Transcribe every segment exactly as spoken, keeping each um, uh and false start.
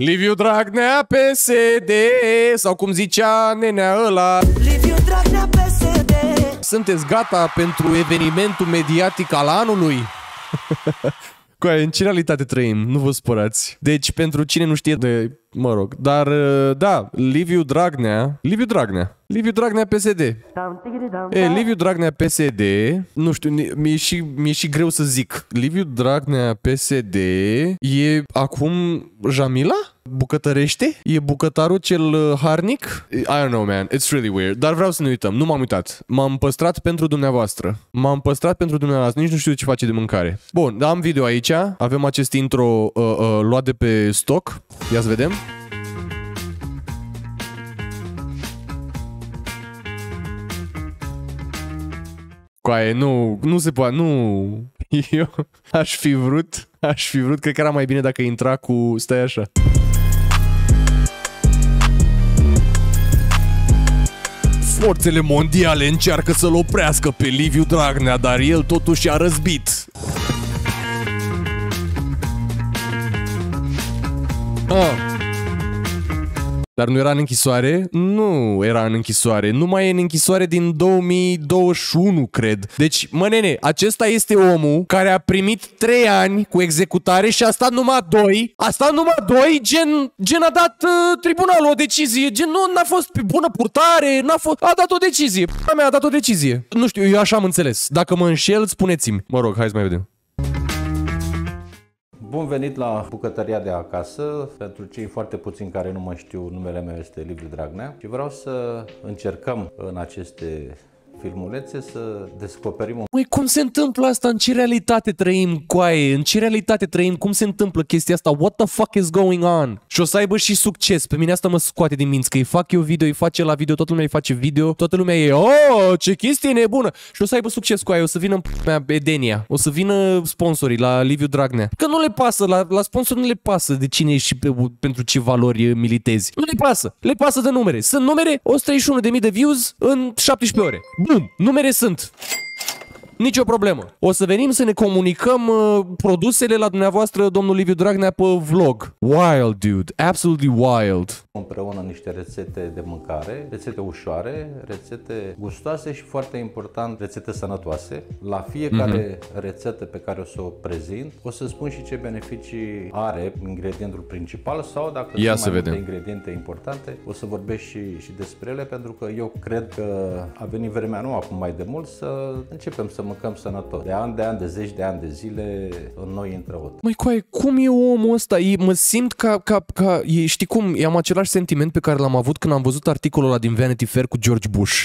Liviu Dragnea P S D, sau cum zicea nenea ăla, Liviu Dragnea P S D. sunteți gata pentru evenimentul mediatic al anului? Coaie, în ce realitate trăim? Nu vă spărați. Deci, pentru cine nu știe de... Mă rog, dar da, Liviu Dragnea, Liviu Dragnea, Liviu Dragnea P S D. E, Liviu Dragnea P S D, nu știu, mi-e și, mi-e și greu să zic. Liviu Dragnea P S D e acum Jamila? Bucătărește? E bucătarul cel harnic? I don't know, man, it's really weird. Dar vreau să ne uităm, nu m-am uitat. M-am păstrat pentru dumneavoastră. M-am păstrat pentru dumneavoastră, nici nu știu ce face de mâncare. Bun, am video aici, avem acest intro uh, uh, luat de pe stock. Ia să vedem. Coaie, nu, nu se poate, nu. Eu aș fi vrut, aș fi vrut, cred că era mai bine dacă intra cu, stai așa. Forțele mondiale încearcă să-l oprească pe Liviu Dragnea, dar el totuși a răzbit. Ah. Dar nu era în închisoare? Nu era în închisoare. Nu mai e în închisoare din două mii douăzeci și unu, cred. Deci, mă nene, acesta este omul care a primit trei ani cu executare și a stat numai doi. A stat numai doi, gen, gen a dat uh, tribunalul o decizie. Gen, nu n-a fost pe bună purtare, n-a fost... A dat o decizie. A mea a dat o decizie. Nu știu, eu așa am înțeles. Dacă mă înșel, spuneți-mi. Mă rog, hai să mai vedem. Bun venit la bucătăria de acasă. Pentru cei foarte puțini care nu mă știu, numele meu este Liviu Dragnea și vreau să încercăm în aceste filmulețe să descoperim un... Măi, cum se întâmplă asta? În ce realitate trăim, coaie? În ce realitate trăim? Cum se întâmplă chestia asta? What the fuck is going on? Și o să aibă și succes. Pe mine asta mă scoate din minți, că îi fac eu video, îi face la video, toată lumea îi face video, toată lumea e, oh, ce chestie nebună! Și o să aibă succes, coaie, o să vină în mea Edenia, o să vină sponsorii la Liviu Dragnea. Că nu le pasă, la, la sponsor nu le pasă de cine ești și pe, pentru ce valori militezi. Nu le pasă, le pasă de numere. Sunt numere, o sută treizeci și unu de mii de views în șaptesprezece ore. Bum! Numere sunt. Nicio problemă. O să venim să ne comunicăm uh, produsele la dumneavoastră, domnul Liviu Dragnea, pe vlog. Wild, dude. Absolutely wild. Împreună niște rețete de mâncare, rețete ușoare, rețete gustoase și, foarte important, rețete sănătoase. La fiecare mm-hmm. rețetă pe care o să o prezint, o să spun și ce beneficii are ingredientul principal sau, dacă Ia sunt mai vedem. multe ingrediente importante, o să vorbesc și, și despre ele, pentru că eu cred că a venit vremea, nu acum mai de mult, să începem să mâncăm sănătos. De ani de ani, de zeci de ani de zile, în noi intră ot. Măi, coaie, cum e omul ăsta? E, mă simt ca, ca, ca e, știi cum, am același sentiment pe care l-am avut când am văzut articolul ăla din Vanity Fair cu George Bush.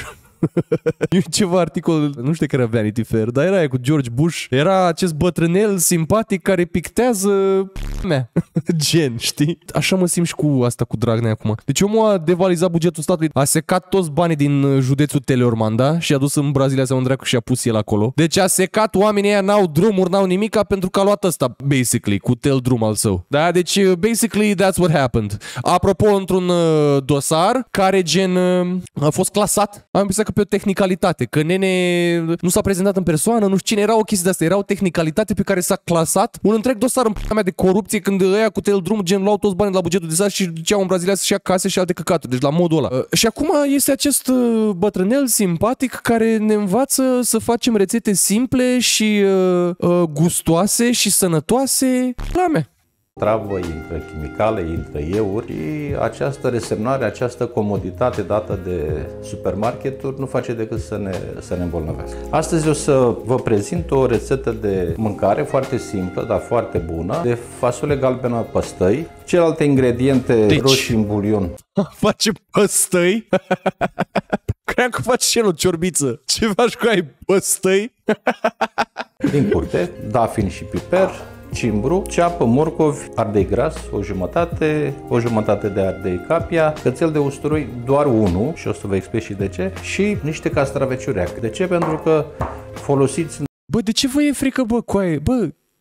E ceva articol, nu știu că era Vanity Fair, dar era aia cu George Bush. Era acest bătrânel simpatic care pictează mea. Gen, știi? Așa mă simt și cu asta cu Dragnea acum. Deci omul a devalizat bugetul statului, a secat toți banii din județul Teleorman, da? Și a dus în Brazilia sau în dracu și a pus el acolo. Deci a secat, oamenii ăia n-au drumuri, n-au nimica, pentru că a luat ăsta, basically, cu tel drum al său. Da? Deci, basically, that's what happened. Apropo, într-un uh, dosar care, gen, uh, a fost clasat, am că pe o tehnicalitate, că nene nu s-a prezentat în persoană, nu știu cine, era o chestie de asta, era o tehnicalitate pe care s-a clasat un întreg dosar în p***a mea de corupție, când ăia cu tel drum, gen, luau toți banii de la bugetul de stat și duceau în Brazilia să-și ia case și alte căcaturi, deci la modul ăla. Uh, și acum este acest uh, bătrânel simpatic care ne învață să facem rețete simple și uh, uh, gustoase și sănătoase. La mea. Travă, intră chimicale, intră euri și această resemnare, această comoditate dată de supermarketuri nu face decât să ne, să ne îmbolnăvească. Astăzi o să vă prezint o rețetă de mâncare foarte simplă, dar foarte bună, de fasole galbenă păstăi, celelalte ingrediente deci, roșii în bulion. Face păstăi? Cream că faci și el o ciorbiță. Ce faci cu ai păstăi? Din curte, dafin și piper, cimbru, ceapă, morcovi, ardei gras, o jumătate, o jumătate de ardei capia, cățel de usturoi, doar unul, și o să vă explic și de ce, și niște castraveți ureac. De ce? Pentru că folosiți... Bă, de ce vă e frică, bă, coaie? Bă,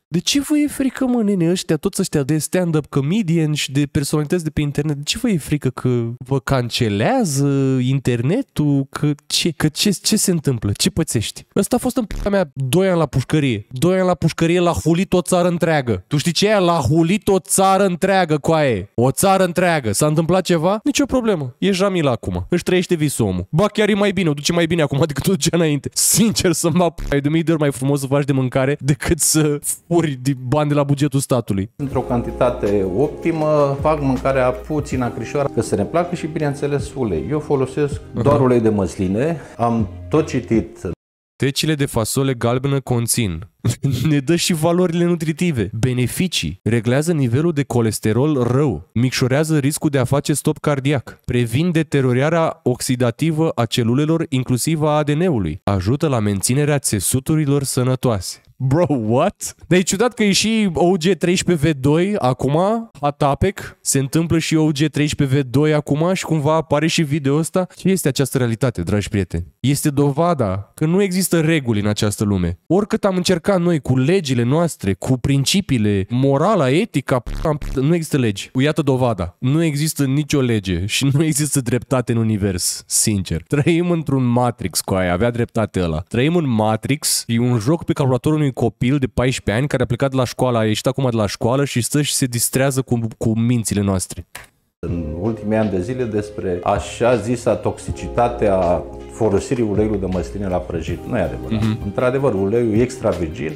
De ce vă e frică, mă, nene, ăștia, toți ăștia de stand-up comedian și de personalități de pe internet, de ce vă e frică că vă cancelează internetul? Că ce, că ce, ce se întâmplă? Ce pățești? Ăsta a fost în p***a mea doi ani la pușcărie. doi ani la pușcărie, l-a hulit o țară întreagă. Tu știi ce e? L-a hulit o țară întreagă, coaie. O țară întreagă. S-a întâmplat ceva? Nici o problemă. E Jamila acum. Își trăiește visul omul. Ba, chiar e mai bine, o duce mai bine acum decât o ducea înainte. Sincer să-mi mă p***ai, de mii de ori mai frumos să faci de mâncare decât să furi bani de la bugetul statului. Într-o cantitate optimă, fac mâncarea puțin acrișoară, că să ne placă și, bineînțeles, ulei. Eu folosesc uh-huh. doar ulei de măsline. Am tot citit. Tecile de fasole galbenă conțin. Ne dă și valorile nutritive, beneficii, reglează nivelul de colesterol rău, micșorează riscul de a face stop cardiac, previn deteriorarea oxidativă a celulelor, inclusiv a A D N-ului, ajută la menținerea țesuturilor sănătoase. Bro, what? Dar e ciudat că e și O G treisprezece V doi acum, Atapec, se întâmplă și O G treisprezece V doi acum și cumva apare și video ăsta. Ce este această realitate, dragi prieteni? Este dovada că nu există reguli în această lume. Oricât am încercat noi cu legile noastre, cu principiile, morala, etica, nu există legi. Iată dovada. Nu există nicio lege și nu există dreptate în univers, sincer. Trăim într-un Matrix, cu aia, avea dreptate ăla. Trăim în Matrix, e un joc pe calculatorul unui copil de paisprezece ani care a plecat de la școală, a ieșit acum de la școală și stă și se distrează cu, cu mințile noastre. În ultimii ani de zile despre așa zisa toxicitate a folosirii uleiului de măsline la prăjit. Nu e adevărat. Mm-hmm. Într-adevăr, uleiul extra virgin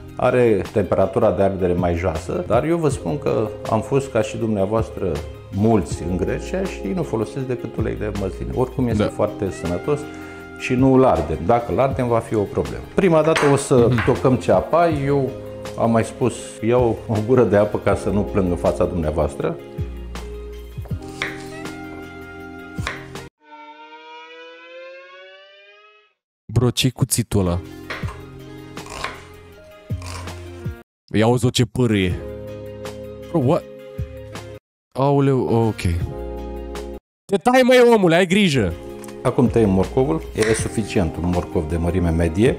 are temperatura de ardere mai joasă, dar eu vă spun că am fost ca și dumneavoastră mulți în Grecia și nu folosesc decât ulei de măsline. Oricum este da. foarte sănătos și nu îl ardem. Dacă îl ardem, va fi o problemă. Prima dată o să mm-hmm. tocăm ceapa. Eu am mai spus, iau o gură de apă ca să nu plâng în fața dumneavoastră. Bro, ce-i cuțitul ăla? Ia auzi-o ce pârâie. Bro, what? Aoleu, ok. Te tai, măi, omule, ai grijă. Acum tăiem morcovul. E suficient un morcov de mărime medie.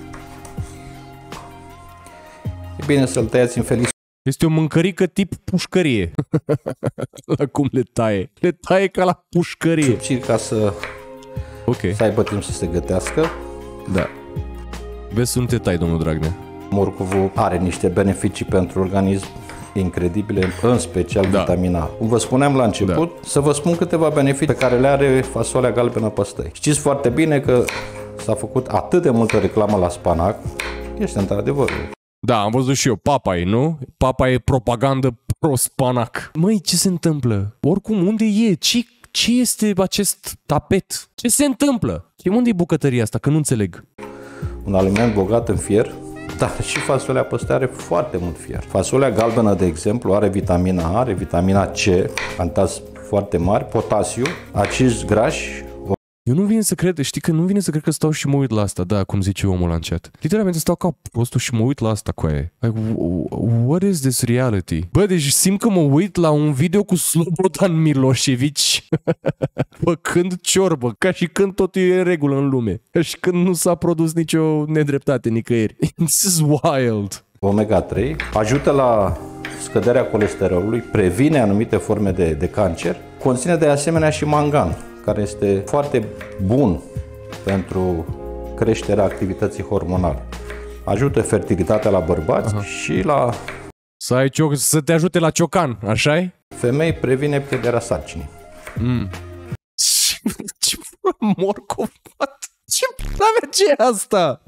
E bine să-l tăiați în felii. Este o mâncărică tip pușcărie. La cum le taie? Le taie ca la pușcărie. Subțiri ca să, okay. să aibă timp să se gătească. Da. Vezi să nu te tai, domnul Dragnea. Morcovul are niște beneficii pentru organism incredibile, în special da. vitamina A. Cum vă spuneam la început, da. să vă spun câteva beneficii pe care le are fasolea galbenă păstăi. Știți foarte bine că s-a făcut atât de multă reclamă la spanac. Este într-adevăr. Da, am văzut și eu. Papa e, nu? Papa e propagandă pro-spanac. Măi, ce se întâmplă? Oricum, unde e? Ce, ce este acest tapet? Ce se întâmplă? Și unde e bucătăria asta? Că nu înțeleg. Un aliment bogat în fier, dar și fasolea păstăi are foarte mult fier. Fasolea galbenă, de exemplu, are vitamina A, are vitamina C, cantați foarte mari, potasiu, acizi grași. Eu nu vine să cred, știi că nu vine să cred că stau și mă uit la asta, da, cum zice omul la chat. Literalmente stau ca prostul și mă uit la asta cu aia. Like, what is this reality? Bă, deci simt că mă uit la un video cu Slobodan Milosevic făcând ciorbă, ca și când totul e în regulă în lume. Ca și când nu s-a produs nicio nedreptate nicăieri. This is wild. omega trei ajută la scăderea colesterolului, previne anumite forme de, de cancer, conține de asemenea și mangan, care este foarte bun pentru creșterea activității hormonale. Ajută fertilitatea la bărbați Aha. și la... Să, ai cioc- să te ajute la ciocan, așa-i? Femei, previne pierderea sarcinii. Mm. Ce morcovat? Ce p***a ce e asta?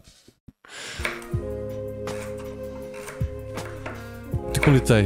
De cum le tai?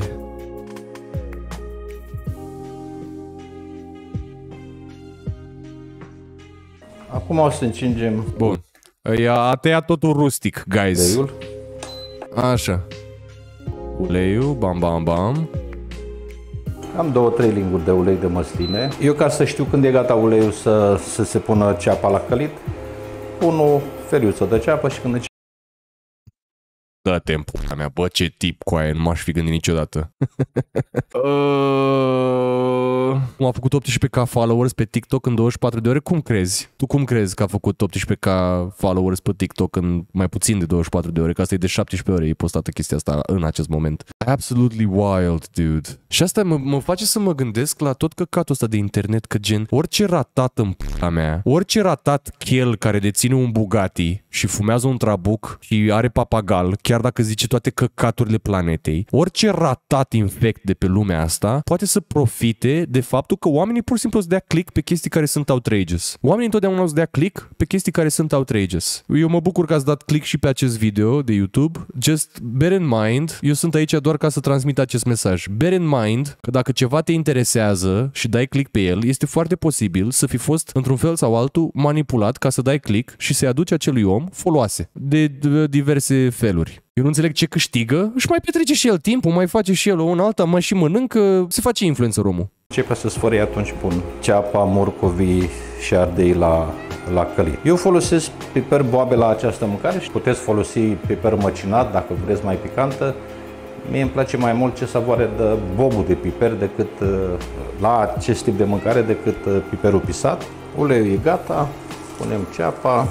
Acum o să încingem. Bun. A tăiat totul rustic, guys. Uleiul. Așa. Uleiul, bam, bam, bam. Am două, trei linguri de ulei de măsline. Eu, ca să știu când e gata uleiul să, să se pună ceapa la călit, pun o feliuță de ceapă și când... Dă-te-mi pula mea, bă, ce tip cu aia, nu m-aș fi gândit niciodată. uh, cum a făcut optsprezece K followers pe TikTok în douăzeci și patru de ore? Cum crezi? Tu cum crezi că a făcut optsprezece K followers pe TikTok în mai puțin de douăzeci și patru de ore? Că asta e de șaptesprezece ore, e postată chestia asta în acest moment. Absolutely wild, dude. Și asta mă, mă face să mă gândesc la tot căcatul ăsta de internet, că gen, orice ratat în p***a mea, orice ratat chel care deține un Bugatti și fumează un trabuc și are papagal, chiar dacă zice toate căcaturile planetei, orice ratat infect de pe lumea asta poate să profite de faptul că oamenii pur și simplu o să dea click pe chestii care sunt outrageous. Oamenii întotdeauna o să dea click pe chestii care sunt outrageous. Eu mă bucur că ați dat click și pe acest video de YouTube. Just bear in mind, eu sunt aici doar ca să transmit acest mesaj. Bear in mind că dacă ceva te interesează și dai click pe el, este foarte posibil să fi fost într-un fel sau altul manipulat ca să dai click și să-i aduci acelui om foloase de diverse feluri. Eu nu înțeleg ce câștigă, își mai petrece și el timpul, mai face și el o una alta, mai și mănâncă, se face influencer omul. Ce pe să sfărăi atunci pun ceapa, morcovii și ardei la, la călin. Eu folosesc piper boabe la această mâncare și puteți folosi piper măcinat dacă vreți mai picantă. Mie îmi place mai mult ce savoare de bobul de piper decât la acest tip de mâncare decât piperul pisat. Uleiul e gata, punem ceapa.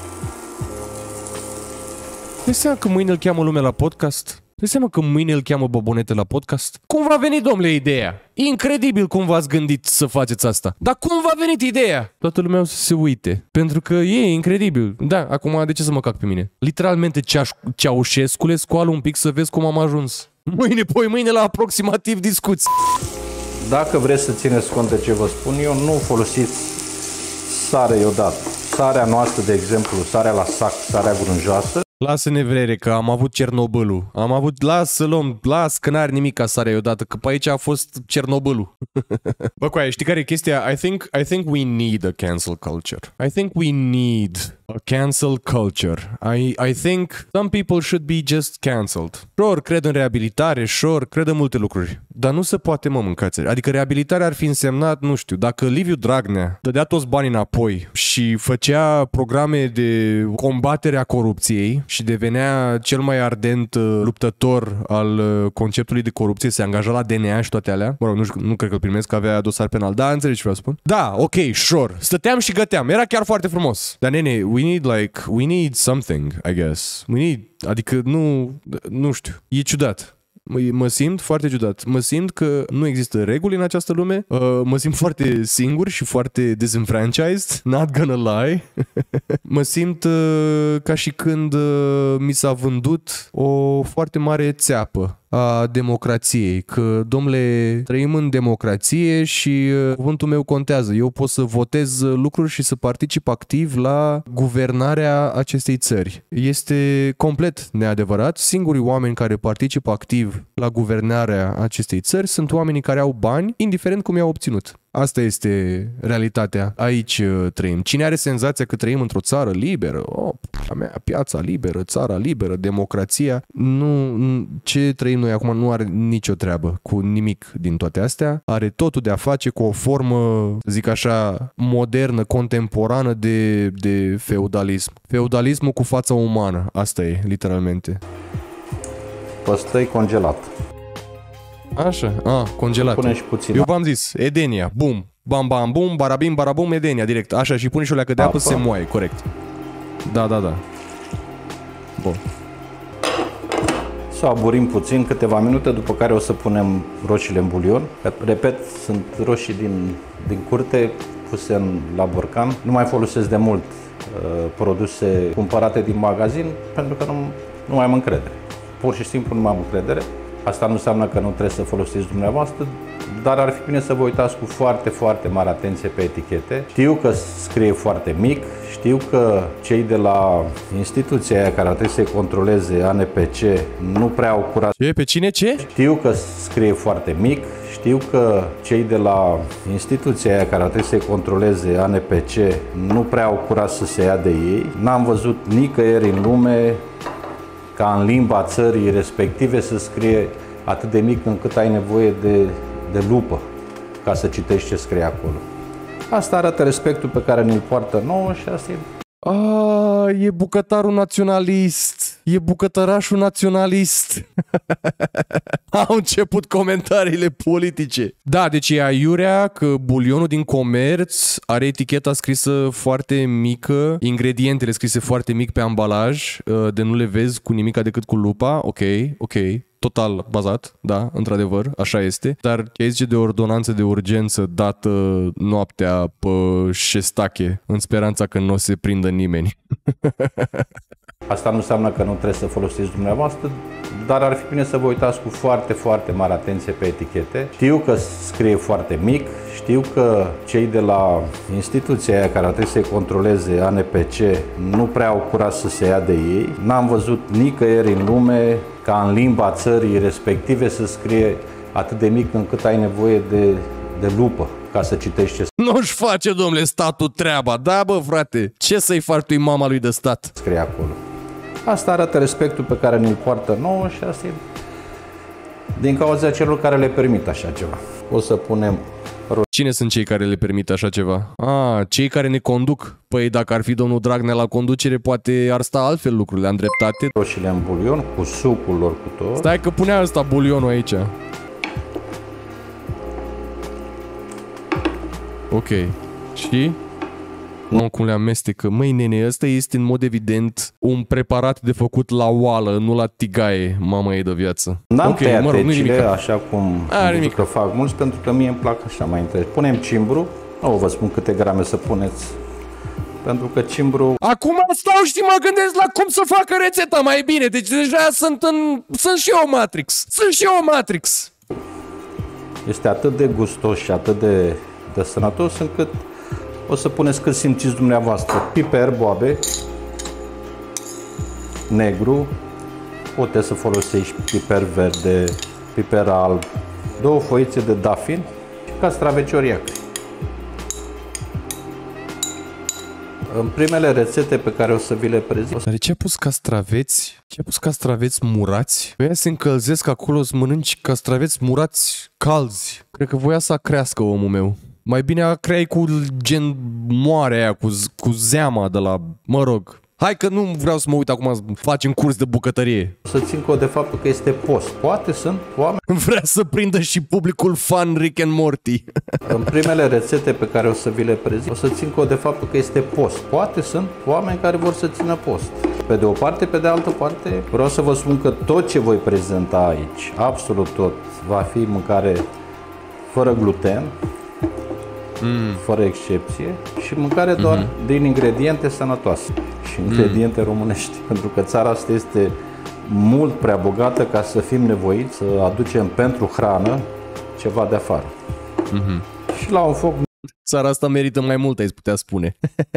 Dai seama că mâine îl cheamă lumea la podcast? Dai seama că mâine îl cheamă Bobonete la podcast? Cum v-a venit, domnule, ideea? Incredibil cum v-ați gândit să faceți asta. Dar cum v-a venit ideea? Toată lumea o să se uite. Pentru că e incredibil. Da, acum de ce să mă cac pe mine? Literalmente Ceaușescule, scoală un pic să vezi cum am ajuns. Mâine, poi mâine la aproximativ discuți. Dacă vreți să țineți cont de ce vă spun eu, nu folosiți sare iodată. Sarea noastră, de exemplu, sarea la sac, sarea grunjoasă. Lasă-ne vrere că am avut Cernobâlul. Am avut, las să luăm, las că n-are nimic ca sarea odată, că pe aici a fost Cernobâlul. Bă, cu aia, știi care e chestia? I think, I think we need a cancel culture. I think we need a cancel culture. I, I think some people should be just cancelled. Sure, cred în reabilitare, sure, cred în multe lucruri. Dar nu se poate, mă, mâncați. Adică reabilitarea ar fi însemnat, nu știu, dacă Liviu Dragnea dădea toți banii înapoi și făcea programe de combatere a corupției și devenea cel mai ardent uh, luptător al uh, conceptului de corupție, se angaja la D N A și toate alea. Mă rog, nu, nu cred că îl primesc, că avea dosar penal. Da, înțelegi ce vreau să spun? Da, ok, sure. Stăteam și găteam. Era chiar foarte frumos. Dar nene, we need like, we need something, I guess. We need, adică nu, nu știu, e ciudat. Mă simt foarte ciudat. Mă simt că nu există reguli în această lume. Uh, mă simt foarte singur și foarte disenfranchised. Not gonna lie. Mă simt uh, ca și când uh, mi s-a vândut o foarte mare țeapă a democrației, că, domnule, trăim în democrație și uh, cuvântul meu contează. Eu pot să votez lucruri și să particip activ la guvernarea acestei țări. Este complet neadevărat. Singurii oameni care participă activ la guvernarea acestei țări sunt oamenii care au bani, indiferent cum i-au obținut. Asta este realitatea. Aici uh, trăim. Cine are senzația că trăim într-o țară liberă, oh, a mea, piața liberă, țara liberă, democrația, nu, ce trăim noi acum nu are nicio treabă cu nimic din toate astea. Are totul de a face cu o formă, să zic așa, modernă, contemporană de, de feudalism. Feudalismul cu fața umană. Asta e, literalmente. Păstăi congelat. Așa, a, congelat. Pune și puțin. Eu v-am zis, Edenia, bum, bam, bam, bum, barabim, barabum, Edenia, direct. Așa, și pune și o leacă de apă, se moaie, corect. Da, da, da. Bun. Să aburim puțin, câteva minute, după care o să punem roșiile în bulion. Repet, sunt roșii din, din curte, puse în, la borcan. Nu mai folosesc de mult uh, produse cumpărate din magazin, pentru că nu, nu mai am încredere. Pur și simplu nu mai am încredere. Asta nu înseamnă că nu trebuie să folosiți dumneavoastră, dar ar fi bine să vă uitați cu foarte, foarte mare atenție pe etichete. Știu că scrie foarte mic, știu că cei de la instituția aia care ar trebui să-i controleze A N P C nu prea au curaj. Ce? Pe cine ce? Știu că scrie foarte mic, știu că cei de la instituția aia care ar trebui să-i controleze A N P C nu prea au curaj să se ia de ei. N-am văzut nicăieri în lume ca în limba țării respective să scrie atât de mic încât ai nevoie de, de lupă ca să citești ce scrie acolo. Asta arată respectul pe care ne-l poartă nouă și asta e... A, e bucătarul naționalist. e bucătărașul naționalist. Au început comentariile politice. Da, deci e aiurea că bulionul din comerț are eticheta scrisă foarte mică, ingredientele scrise foarte mic pe ambalaj, de nu le vezi cu nimica decât cu lupa. Ok, ok. Total bazat, da, într-adevăr, așa este. Dar ce zice de ordonanță de urgență dată noaptea pe șestache, în speranța că nu o se prindă nimeni. Asta nu înseamnă că nu trebuie să folosiți dumneavoastră, dar ar fi bine să vă uitați cu foarte, foarte mare atenție pe etichete. Știu că scrie foarte mic, știu că cei de la instituția aia care ar trebui să-i controleze A N P C nu prea au curaj să se ia de ei. N-am văzut nicăieri în lume ca în limba țării respective să scrie atât de mic încât ai nevoie de, de lupă ca să citești ce nu-și face, domnule, statul treaba. Da, bă, frate, ce să-i faci tu mama lui de stat? Scrie acolo. Asta arată respectul pe care ne-l poartă nouă și asta e din cauza celor care le permit așa ceva. O să punem... Cine sunt cei care le permit așa ceva? Ah, cei care ne conduc. Păi dacă ar fi domnul Dragnea la conducere, poate ar sta altfel lucrurile, am dreptate. Roșiile în bulion, cu sucul lor, cu tot. Stai că punea ăsta bulionul aici. Ok. Și? Nu, cum le amestecă. Măi, nene, ăsta este în mod evident un preparat de făcut la oală, nu la tigaie, mama ei de viață. N-am okay, tăiat mă rog, tecile, așa cum am că fac mulți, pentru că mie îmi plac așa mai între. Punem cimbru, nu vă spun câte grame să puneți, pentru că cimbru... Acum stau și mă gândesc la cum să facă rețeta mai bine, deci deja sunt în... sunt și eu Matrix, sunt și eu Matrix. Este atât de gustos și atât de, de sănătos încât o să puneți cât simțiți dumneavoastră. Piper, boabe, negru, puteți să folosiți piper verde, piper alb, două foițe de dafin și castraveți oriac. În primele rețete pe care o să vi le prezint... Dar de ce a pus castraveți? Ce a pus castraveți murați? Voia să încălzesc acolo să mănânci castraveți murați calzi. Cred că voia să crească omul meu. Mai bine a creai cu gen moare aia, cu, cu zeama de la... Mă rog. Hai că nu vreau să mă uit acum să facem curs de bucătărie. Să țin cont de faptul că este post. Poate sunt oameni... Vrea să prindă și publicul fan Rick and Morty. În primele rețete pe care o să vi le prezint, o să țin cont de faptul că este post. Poate sunt oameni care vor să țină post. Pe de o parte, pe de altă parte, vreau să vă spun că tot ce voi prezenta aici, absolut tot, va fi mâncare fără gluten, Mm. fără excepție, și mâncare doar mm-hmm. din ingrediente sănătoase și ingrediente mm. românești, pentru că țara asta este mult prea bogată ca să fim nevoiți să aducem pentru hrană ceva de afară. Mm-hmm. Și la un foc... Țara asta merită mai mult, ai putea spune.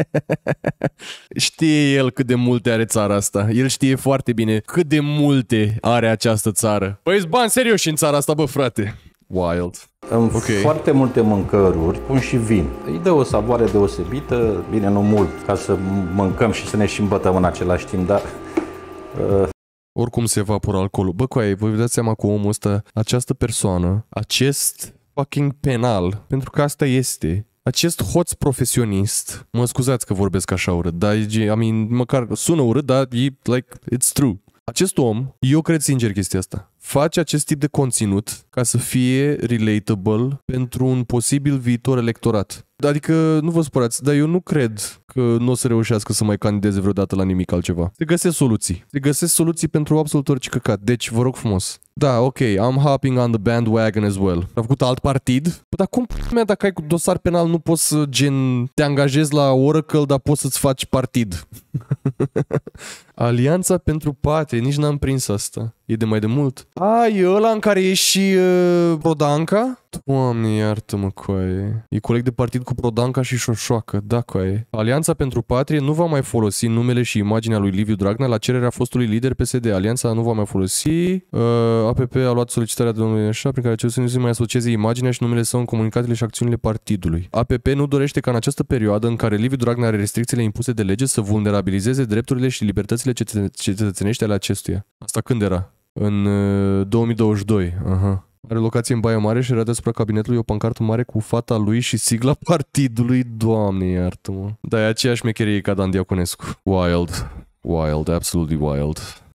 Știe el cât de multe are țara asta. El știe foarte bine cât de multe are această țară. Păi-s bani serioși în țara asta, bă, frate. Wild. În okay. foarte multe mâncăruri pun și vin. Îi dă o savoare deosebită, bine, nu mult, ca să mâncăm și să ne și îmbătăm în același timp, dar... Uh... Oricum se evaporă alcoolul. Bă, coaie, vă dați seama cu omul ăsta, această persoană, acest fucking penal, pentru că asta este, acest hoț profesionist, mă scuzați că vorbesc așa urât, dar, I mean, măcar sună urât, dar e, like, it's true. Acest om, eu cred sincer chestia asta, face acest tip de conținut ca să fie relatable pentru un posibil viitor electorat. Adică, nu vă supărați, dar eu nu cred că nu o să reușească să mai candideze vreodată la nimic altceva. Se găsesc soluții. Se găsesc soluții pentru absolut orice căcat. Deci, vă rog frumos. Da, ok, I'm hopping on the bandwagon as well. A făcut alt partid? Bă, dar cum, mea, dacă ai cu dosar penal, nu poți să, gen, te angajezi la Oracle, dar poți să-ți faci partid? Alianța pentru Patrie, nici n-am prins asta. E de mai de mult. A, e ăla în care e și uh, Prodanca? Doamne, iartă-mă, coaie. E coleg de partid cu Prodanca și Șoșoacă, da, coaie. Alianța pentru Patrie nu va mai folosi numele și imaginea lui Liviu Dragnea la cererea fostului lider P S D. Alianța nu va mai folosi. Uh, A P P a luat solicitarea de domnului așa, prin care acesta nu se mai asocieze imaginea și numele său în comunicatele și acțiunile partidului. A P P nu dorește ca în această perioadă în care Liviu Dragnea are restricțiile impuse de lege să vulnerabilizeze drepturile și libertățile cetățenești ale acestuia. Asta când era? În uh, două mii douăzeci și doi. Aha. Are locație în Baia Mare și era deasupra cabinetului o pancartă mare cu fata lui și sigla partidului. Doamne, iartă-mă. Da, e aceeași mecherie ca Dan Diaconescu. Wild. Wild, absolutely wild.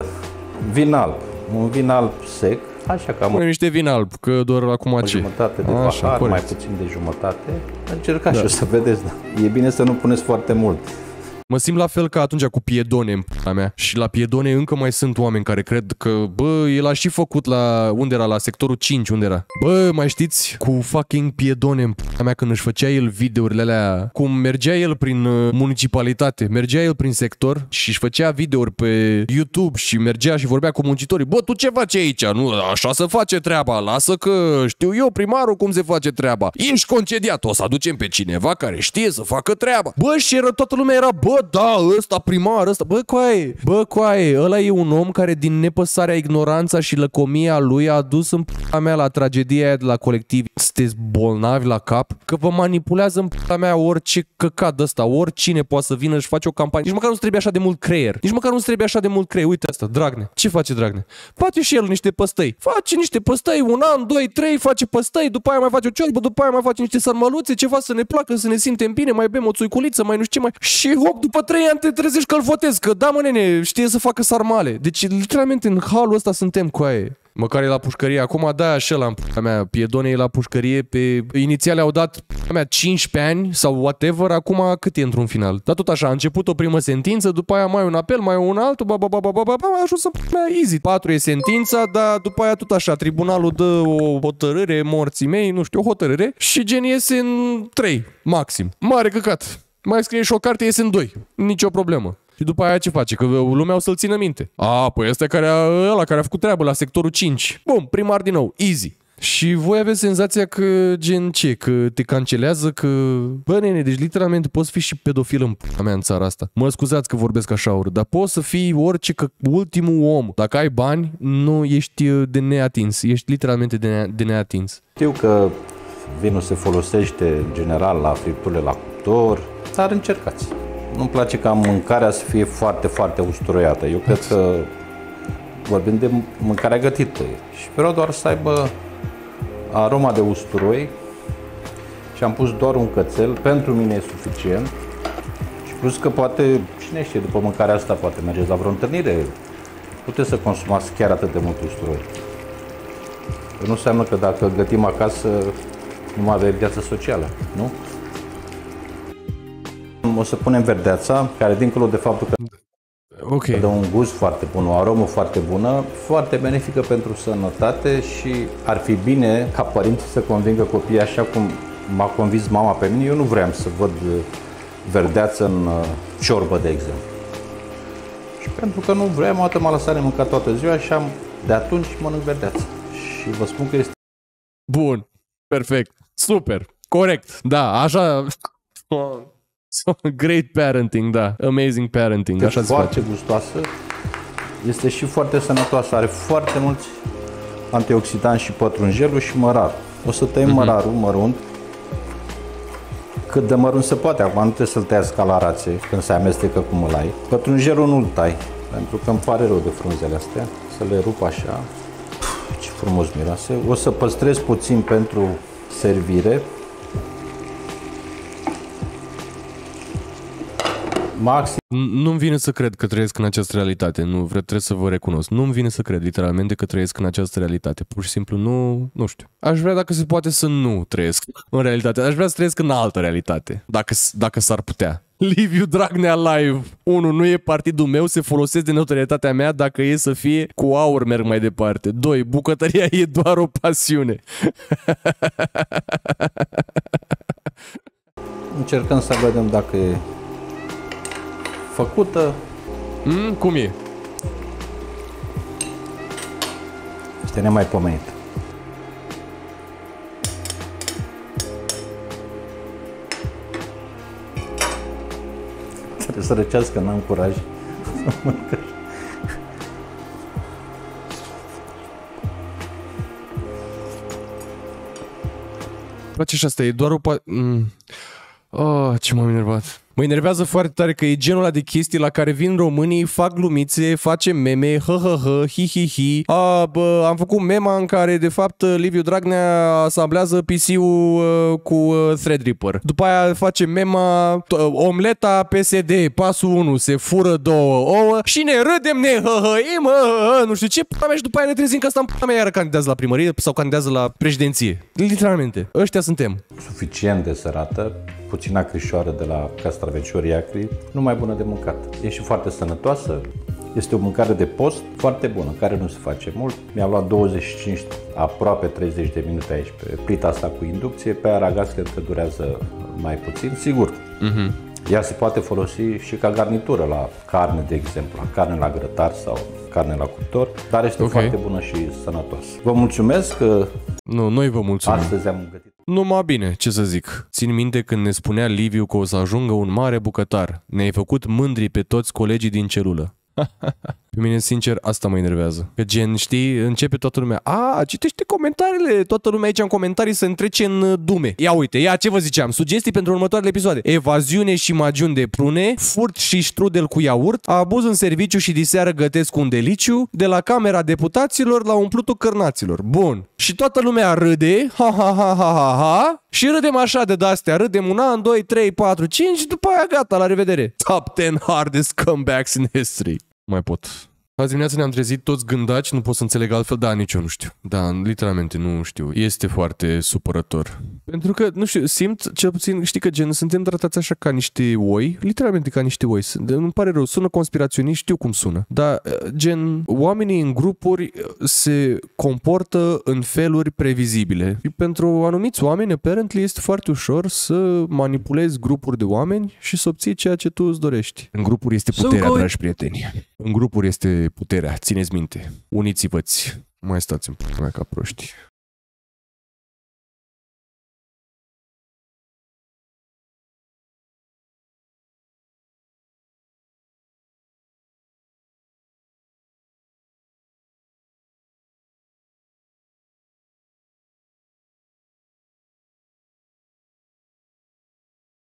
Vin alb. Un vin alb sec, așa cam Pune niște vin alb, că doar acum o ce? jumătate de Așa, pahar, mai corect. puțin de jumătate. Încercați da. și o să vedeți, da. E bine să nu puneți foarte mult. Mă simt la fel ca atunci cu Piedone în p***a mea. Și la Piedone încă mai sunt oameni care cred că, bă, el a și făcut la, unde era, la sectorul cinci, unde era? Bă, mai știți, cu fucking Piedone în p***a mea, când își făcea el videourile alea, cum mergea el prin uh, municipalitate, mergea el prin sector și își făcea videouri pe YouTube și mergea și vorbea cu muncitorii. Bă, tu ce faci aici? Nu, așa se face treaba, lasă că știu eu, primarul, cum se face treaba. Ești concediat, o să aducem pe cineva care știe să facă treaba. Bă, și era, toată lumea era, bă, da, ăsta primar, ăsta, bă, coaie, bă, coaie, ăla e un om care din nepăsarea, ignoranța și lăcomia lui a adus în p***a mea la tragedia aia de la colectiv. Sunteți bolnavi la cap? Că vă manipulează în p***a mea orice căcat ăsta, oricine poate să vină și face o campanie. Nici măcar nu trebuie așa de mult creier. Nici măcar nu trebuie așa de mult creier. Uite asta, Dragnea. Ce face Dragnea? Face și el niște păstăi. Face niște păstăi, un an, doi, trei, face păstăi, după aia mai face o ciorbă, după aia mai face niște sarmăluțe, ceva să ne placă, să ne simtem bine, mai bem o țuiculiță, mai nu știu ce mai. Și hop, după trei ani te trezești că-l votezi, că da, mă, nene, știe să facă sarmale. Deci, literalmente, în halul ăsta suntem cu aia. Măcar e la pușcărie. Acum, da, așa la p***a mea, Piedone e la pușcărie pe... Inițial au dat p***a mea cincisprezece ani sau whatever, acum cât e într-un final? Dar tot așa, a început o primă sentință, după aia mai un apel, mai un altul, ba, ba, ba, ba, ba, ba, a ajuns în p***a mea easy. patru e sentința, dar după aia tot așa, tribunalul dă o hotărâre morții mei, nu știu, o hotărâre, și gen iese în trei, maxim. Mare căcat. Mai scrie și o carte, iese în doi. Nicio problemă. Și după aia ce face? Că lumea o să-l țină minte. A, păi ăsta care a, ăla care a făcut treabă la sectorul cinci. Bun, primar din nou, easy. Și voi aveți senzația că, gen ce, că te cancelează, că... Bă, nene, deci literalmente poți fi și pedofil în p***a mea în țara asta. Mă scuzați că vorbesc așa urât, dar poți să fii orice, că ultimul om. Dacă ai bani, nu ești de neatins. Ești literalmente de, ne- de neatins. Știu că vinul se folosește în general la fripturile la cuptor, dar încercați. Nu-mi place ca mâncarea să fie foarte, foarte usturoiată. Eu cred că vorbim de mâncarea gătită și vreau doar să aibă aroma de usturoi și am pus doar un cățel, pentru mine e suficient și plus că poate, cine știe, după mâncarea asta poate mergeți la vreo întâlnire, puteți să consumați chiar atât de mult usturoi. Nu înseamnă că dacă gătim acasă nu mai avem viață socială, nu? O să punem verdeața, care dincolo de faptul că Ok. dă un gust foarte bun, o aromă foarte bună, foarte benefică pentru sănătate și ar fi bine ca părinții să convingă copiii așa cum m-a convins mama pe mine. Eu nu vreau să văd verdeață în ciorbă, de exemplu. Și pentru că nu vreau, atât m-a lăsat de mâncat toată ziua și am, de atunci mănânc verdeață. Și vă spun că este Bun. Perfect. Super. Corect. Da, așa... Great parenting, da. Amazing parenting. Așa se foarte face. gustoasă, este și foarte sănătoasă, are foarte mulți antioxidanți și pătrunjelul și mărar. O să tăiem mm-hmm. mărarul mărunt, cât de mărunt se poate. Acum nu trebuie să-l tăiați ca la rație când se amestecă cu mălai. Pătrunjelul nu-l tai, pentru că îmi pare rău de frunzele astea. Să le rup așa. Puh, ce frumos miroase. O să păstrez puțin pentru servire. Maxim. Nu-mi vine să cred că trăiesc în această realitate. Nu, vreau, trebuie să vă recunosc. Nu-mi vine să cred literalmente că trăiesc în această realitate. Pur și simplu nu, nu știu. Aș vrea, dacă se poate, să nu trăiesc în realitate. Aș vrea să trăiesc în altă realitate. Dacă, dacă s-ar putea. Liviu Dragnea live. unu. Nu e partidul meu, se folosesc de notorietatea mea, dacă e să fie cu aur merg mai departe. doi. Bucătăria e doar o pasiune. Încercăm să vedem dacă e făcută. Mm, cum e? Este nemaipomenit. Trebuie să răcească, n-am curaj. Place și asta, e doar o... Pa- mm. Oh, ce m-am enervat. Mă enervează foarte tare că e genul ăla de chestii la care vin românii, fac glumițe, face meme, hă, hă, hă, hi, hi, hi. A, bă, am făcut mema în care, de fapt, Liviu Dragnea asamblează P C-ul uh, cu uh, Threadripper. După aia face mema, uh, omleta P S D, pasul unu, se fură două ouă și ne râdem, ne hăhăim, hă, hă, nu știu ce, pula mea, și după aia ne trezim că ăsta în pula mea iară candidează la primărie sau candidează la președinție. Literalmente. Ăștia suntem. Suficient de sărată, puțina crișoară de la castraveciorii acri, nu mai bună de mâncat. E și foarte sănătoasă, este o mâncare de post foarte bună, care nu se face mult. Mi-a luat douăzeci și cinci, aproape treizeci de minute aici pe plita asta cu inducție, pe aragaz cred că durează mai puțin, sigur. Uh-huh. Ea se poate folosi și ca garnitură la carne, de exemplu, la carne la grătar sau carne la cuptor, dar este okay. Foarte bună și sănătoasă. Vă mulțumesc că nu, noi vă mulțumim. Astăzi am gătit. Numai bine, ce să zic. Țin minte când ne spunea Liviu că o să ajungă un mare bucătar. Ne-ai făcut mândri pe toți colegii din celulă. Pe mine, sincer, asta mă enervează. Că gen, știi, începe toată lumea. A, citește comentariile. Toată lumea aici în comentarii să întrece în dume. Ia uite, ia ce vă ziceam. Sugestii pentru următoarele episoade. Evaziune și magiuni de prune, furt și strudel cu iaurt, abuz în serviciu și diseară gătesc un deliciu, de la Camera Deputaților la umplutul cărnaților. Bun. Și toată lumea râde. Ha, ha, ha, ha, ha, ha. Și râdem așa de de-astea. Râdem un an, doi, trei, patru, cinci și după aia gata, la revedere. Top ten hardest comebacks in history. Mai pot. Azi dimineața ne-am trezit toți gândaci, nu pot să înțeleg altfel, da, nici eu nu știu. Da, literalmente nu știu. Este foarte supărător. Pentru că, nu știu, simt, cel puțin, știi că gen, suntem tratați așa ca niște oi, literalmente ca niște oi. Îmi pare rău, sună conspiraționist, știu cum sună. Dar, gen, oamenii în grupuri se comportă în feluri previzibile. Și pentru anumiți oameni, apparently, este foarte ușor să manipulezi grupuri de oameni și să obții ceea ce tu îți dorești. În grupuri este puterea, dragi prieteni. În grupuri este puterea, țineți minte. Uniți-vă-ți. Mai stați în p***a mea ca proști.